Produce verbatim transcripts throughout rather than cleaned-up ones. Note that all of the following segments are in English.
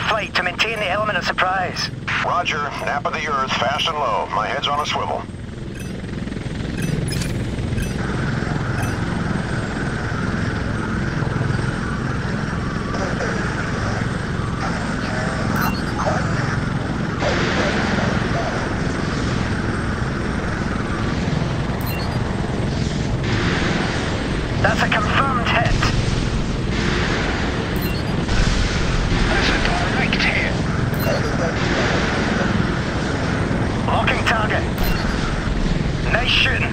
flight to maintain the element of surprise. Roger. Nap of the Earth, fast and low. My head's on a swivel. That's a confirmed hit. That's a direct hit. Locking target. Nice shooting.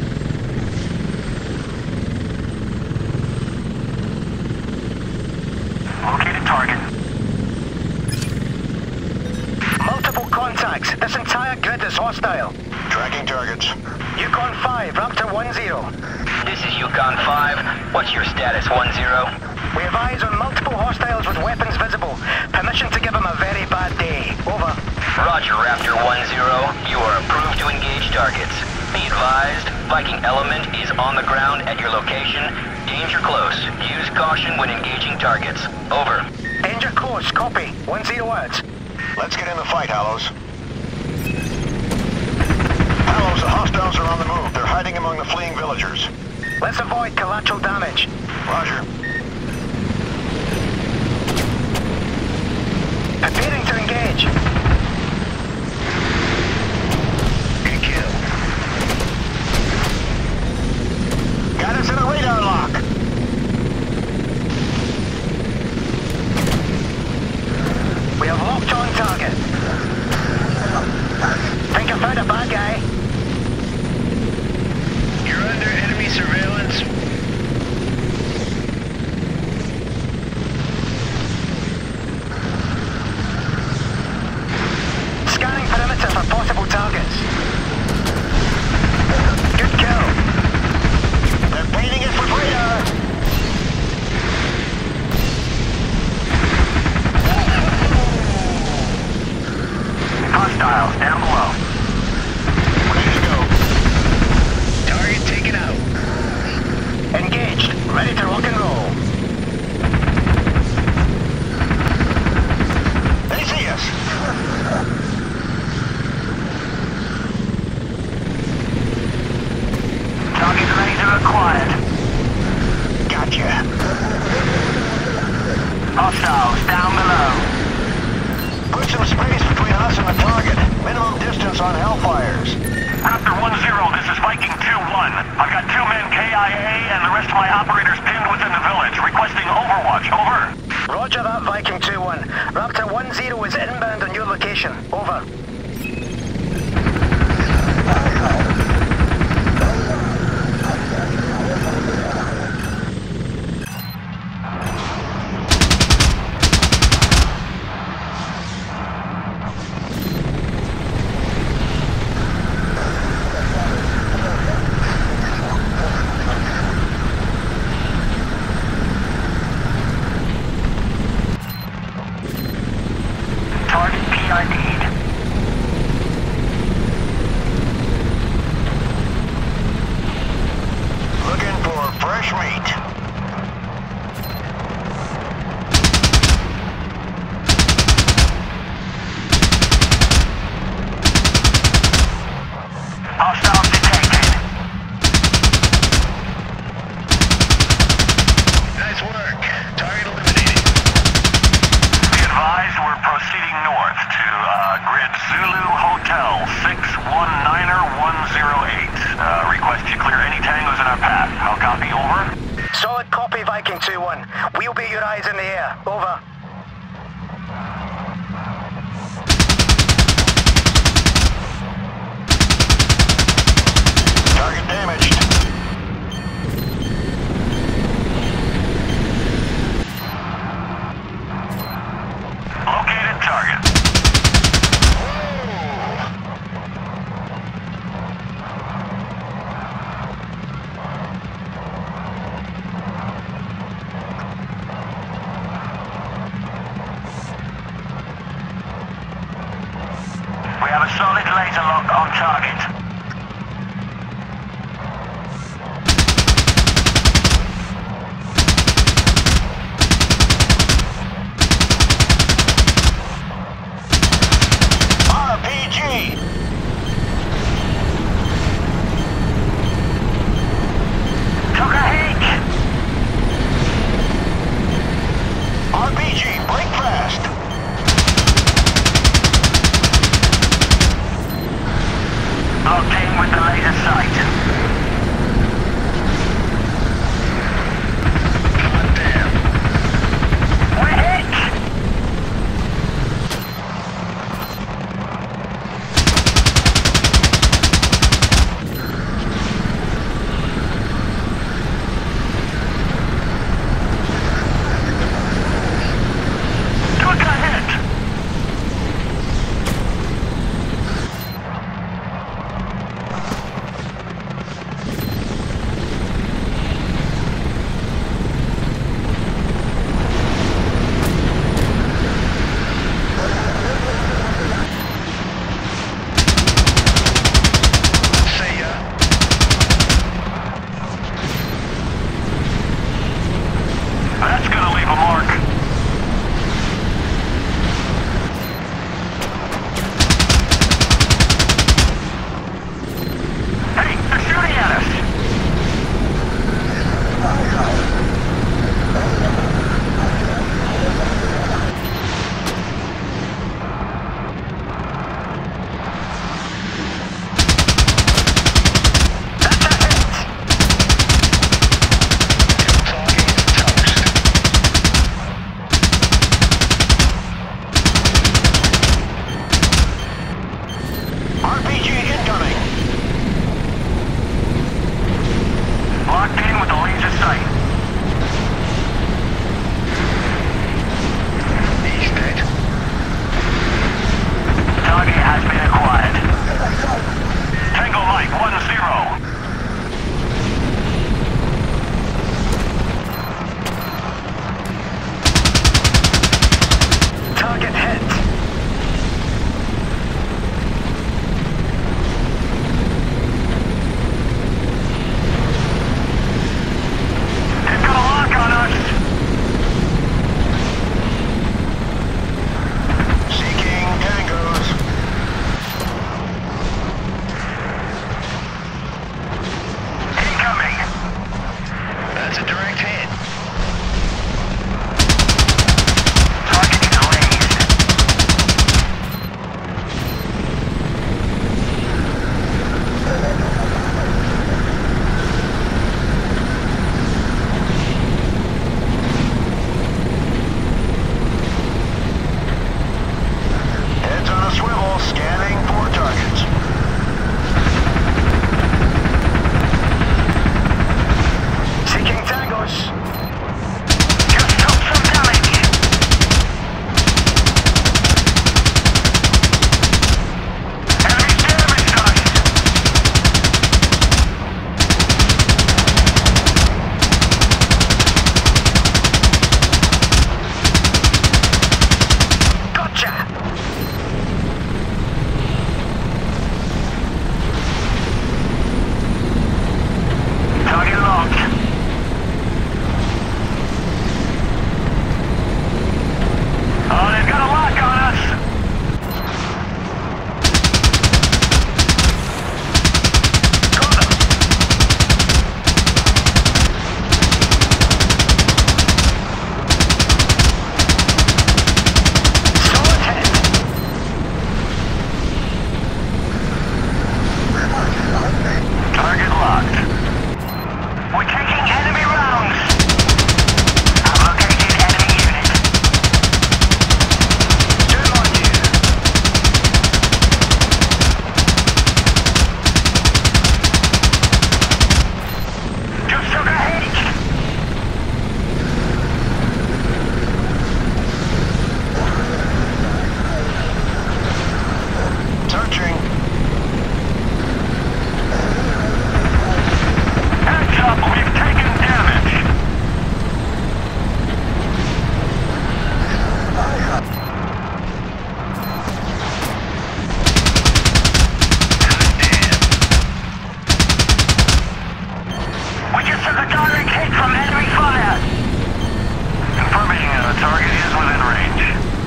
Located target. Multiple contacts. This entire grid is hostile. Tracking targets. Yukon five, Raptor one zero. This is Yukon five. What's your status, one zero? We have eyes on multiple hostiles with weapons visible. Permission to give them a very bad day. Over. Roger, Raptor one zero. You are approved to engage targets. Be advised, Viking element is on the ground at your location. Danger close. Use caution when engaging targets. Over. Danger close. Copy. one zero out. Let's get in the fight, Hallows. Hallows, the hostiles are on the move. They're hiding among the fleeing villagers. Let's avoid collateral damage. Roger. Preparing to engage. Good kill. Got us in a radar lock. We have locked on target. Think I found a bad guy. You're under enemy surveillance. Scanning perimeter for possible targets. Good kill. They're painting us with radar. Hostiles down below. Ready to go. Target taken out. Engaged. Ready to rock and roll. They see us. Target laser acquired. Gotcha. Hostiles down below. Put some space between us and the target. Minimum distance on Hellfires. Raptor one zero, this is Viking two one. I've got two men K I A and the rest of my operators pinned within the village, requesting overwatch. Over. Roger that, Viking two one. Raptor one zero is inbound on your location. Over. Target P I D'd. Looking for fresh meat. Hostiles detected. Nice work. Target eliminated. Be advised, we're proceeding north to uh, grid Zulu Hotel six one nine one zero eight. Uh, request you clear any tangos in our path. I'll copy. Over. Solid copy, Viking two one. We'll be your eyes in the air. Over. Target damaged. Located target. We have a solid laser lock on target. Target is within range.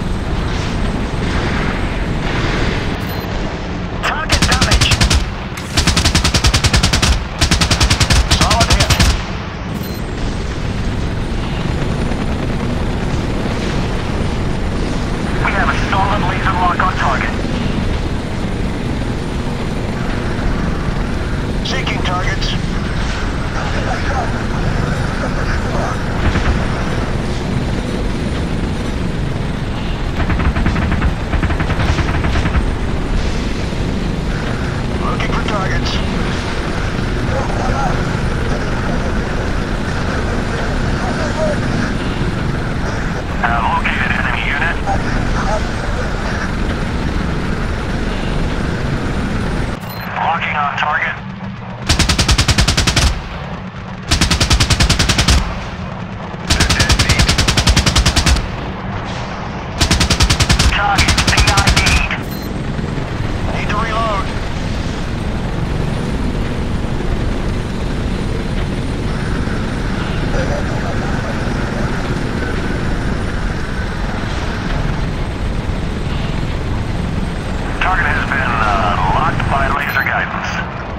Target damage. Solid hit. We have a solid laser lock on target. Seeking targets. Looking for targets. Have located enemy unit. Locking on target. Target P I D'd. Need to reload. Target has been uh, locked by laser guidance.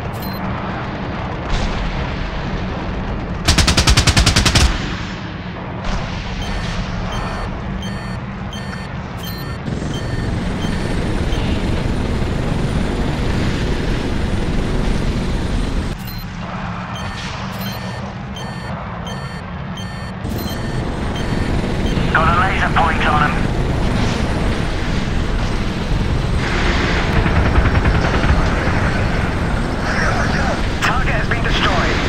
Got a laser point on him. Target has been destroyed.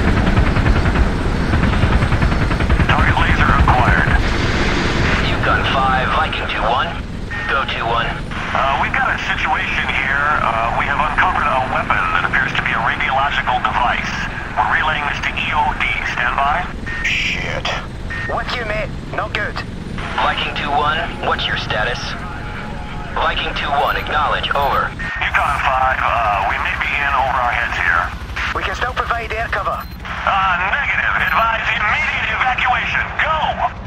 Target laser acquired. Yukon five, Viking two one. Go two one. Uh, we've got a situation here. Uh, we have uncovered a weapon that appears to be a radiological device. We're relaying this to E O D. Stand by. Shit. What's you, mate? Not good. Viking two one, what's your status? Viking two one, acknowledge, over. Yukon five, uh, we may be in over our heads here. We can still provide air cover. Uh, negative. Advise immediate evacuation. Go!